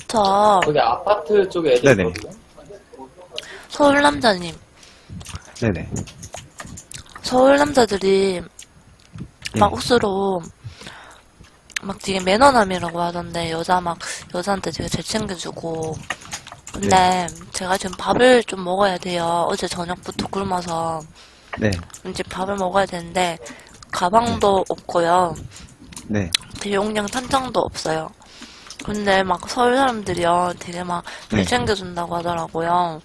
저 거기 아파트 쪽에 애들 네네. 있거든요. 서울 남자님, 네네. 서울 남자들이 막 예. 옷으로 막 되게 매너남이라고 하던데 여자한테 되게 잘 챙겨주고. 근데 제가 지금 밥을 좀 먹어야 돼요. 어제 저녁부터 굶어서 네. 이제 밥을 먹어야 되는데 가방도 없고요. 네. 대용량 탄창도 없어요. 근데 막 서울 사람들이요 되게 막 잘 네. 챙겨준다고 하더라고요.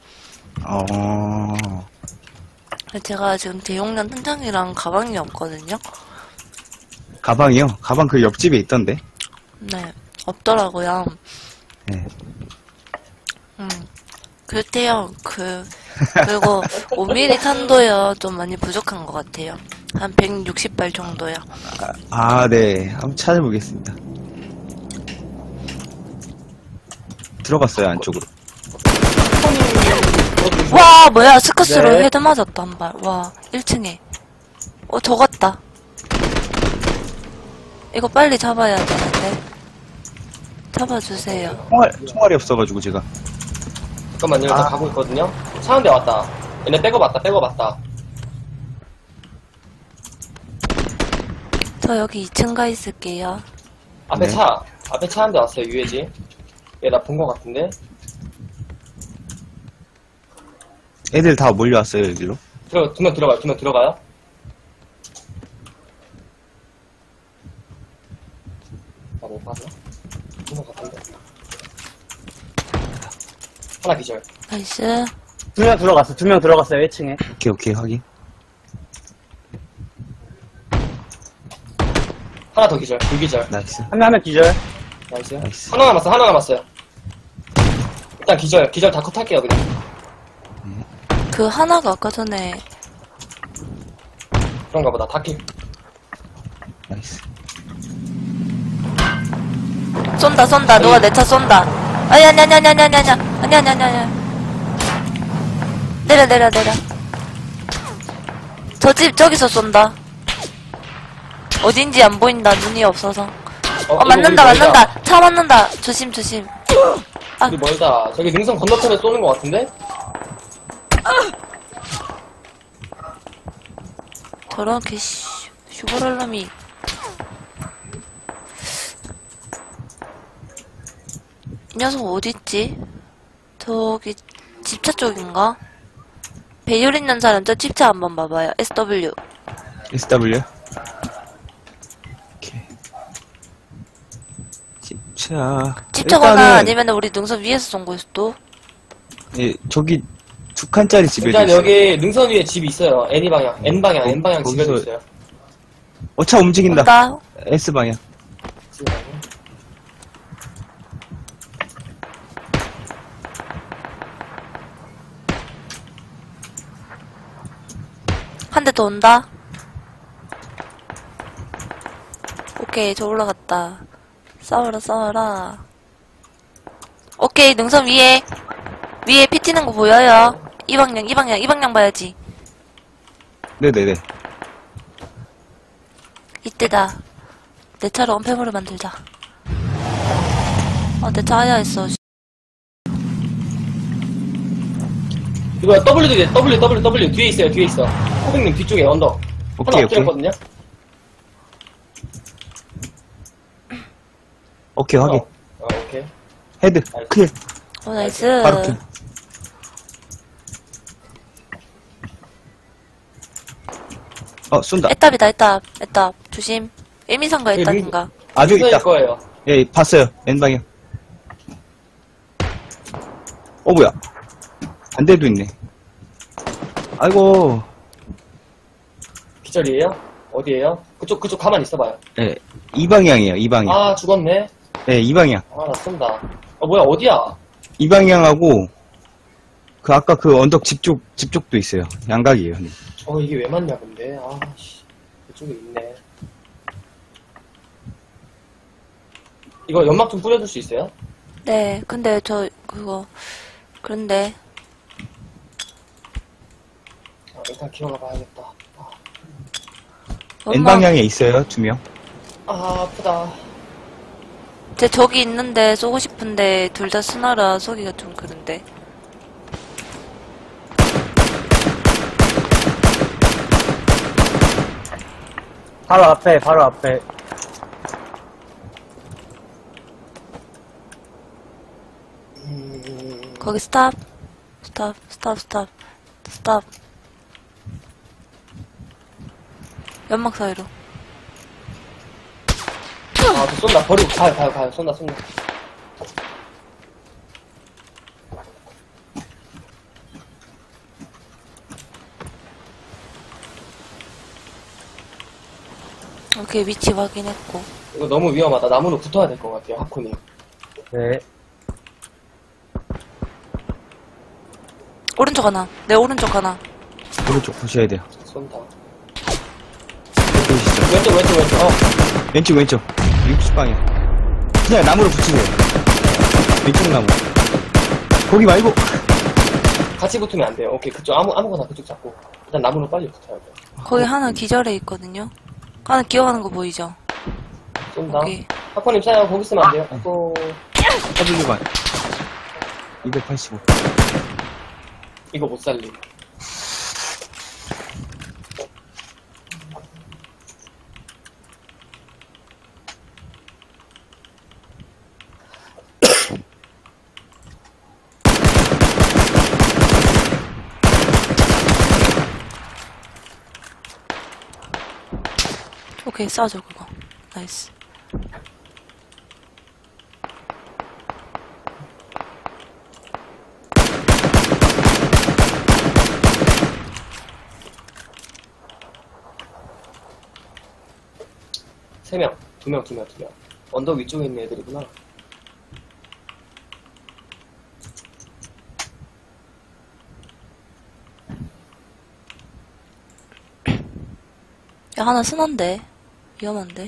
제가 지금 대용량 탄창이랑 가방이 없거든요. 가방이요? 가방 그 옆집에 있던데? 네, 없더라고요. 네. 그렇대요. 그리고 5mm 탄도요 좀 많이 부족한 것 같아요. 한 160발 정도요. 아, 네. 한번 찾아보겠습니다. 들어갔어요, 안쪽으로. 와, 뭐야, 스커스로 네. 헤드 맞았다, 한 발. 와, 1층에. 저갔다. 이거 빨리 잡아야 되는데. 잡아주세요. 총알이 없어가지고, 제가. 잠깐만요. 나 가고 있거든요. 차 한 대 왔다. 얘네 빼고 봤다. 저 여기 2층 가 있을게요. 앞에 네. 차 한 대 왔어요. 유해지. 얘 나 본 거 같은데. 애들 다 몰려왔어요, 여기로. 두 명 들어가요. 아, 못 봤나? 본거 같은데. 하나 기절. 나이스. 두 명 들어갔어요, 1층에. 오케이, 확인. 하나 더 기절. 불기절. 나이스. 한 명 기절. 나이스. 나이스. 하나 남았어요. 일단 기절 다 컷할게요, 그냥. 그 하나가 아까 전에 그런가 보다. 다킬. 나이스. 쏜다. 누가 내 차 쏜다. 아니. 내려. 저 집 저기서 쏜다. 어딘지 안 보인다. 눈이 없어서. 맞는다. 차 맞는다. 조심. 아. 우리 멀다. 저기 능선 건너편에 쏘는 거 같은데? 저런 슈퍼럴 놈이. 이 녀석 어딨지? 저기 집차 쪽인가? 배율 있는 사람 저 집차 한번 봐봐요. SW. SW? 오케이. 집차거나 일단은, 아니면 우리 능선 위에서 쏜 거일 수도. 예, 저기 두 칸짜리 집에 일단 여기 능선 위에 집이 있어요. N방향 집에도 거기서- 있어요. 차 움직인다. 온다. S방향. 한 대 더 온다. 오케이, 저 올라갔다. 싸워라. 오케이, 능선 위에 피 튀는 거 보여요. 이 방향 봐야지. 네네네. 이때다. 내 차로 언패물을 만들자. 내 차 하야했어. 이거 W 뒤에 있어. 호빙님 뒤쪽에 언덕. 오케이. 하나 엎드렸거든요. 오케이, 확인. 오케이. 헤드, 클. 나이스. 바로 클. 쏜다. 애답. 조심. 1미상가 애답인가. 아주 능선일 있다. 거예요. 예, 봤어요. N방향. 뭐야. 반대도 있네. 아이고. 기절이에요? 어디에요? 그쪽 가만히 있어봐요. 예, 이 방향이에요, 이 방향. 아, 죽었네. 네, 이 방향. 나 쏜다. 뭐야, 어디야? 이 방향하고, 아까 그 언덕 집쪽도 있어요. 양각이에요. 네. 이게 왜 맞냐, 근데. 그쪽에 있네. 이거 연막 좀 뿌려줄 수 있어요? 네, 근데 그런데. 일단 기어가 봐야겠다. N방향에 있어요, 2명. 아프다. 제 저기 있는데 쏘고 싶은데 둘 다 스나라 쏘기가 좀 그런데. 바로 앞에, 바로 앞에. 거기 스탑. 스탑, 스탑, 스탑, 스탑. 연막 사이로. 아, 저 쏜다. 버리고 가요. 쏜다. 오케이, 위치 확인했고. 이거 너무 위험하다. 나무로 붙어야 될 것 같아요, 하코님. 네. 오른쪽 하나. 내 오른쪽 하나. 오른쪽 보셔야 돼요. 쏜다. 보이시죠? 왼쪽. 왼쪽. 60방향. 그냥 나무로 붙이세요. 왼쪽 나무. 거기 말고. 같이 붙으면 안 돼요. 오케이, 그쪽 아무거나 그쪽 잡고. 일단 나무로 빨리 붙어야 돼요. 거기 하나 기절해 있거든요. 하나 기어가는 거 보이죠? 쏜다. 거기. 하코님 차요. 거기 쓰면 안 돼요. 또 W 반. 285. 이거 못 살림. 오케이, 쏴줘, 그거. 나이스. 세 명. 두 명. 언덕 위쪽에 있는 애들이구나. 야, 하나 스난데. 위험한데.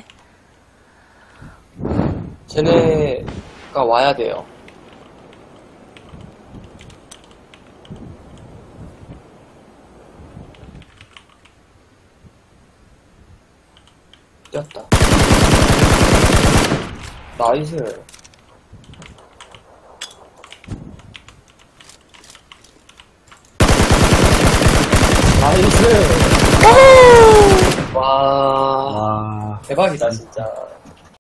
쟤네가 와야 돼요. 뛰었다. 나이스. 나이스. 와. 와. 대박이다, 진짜.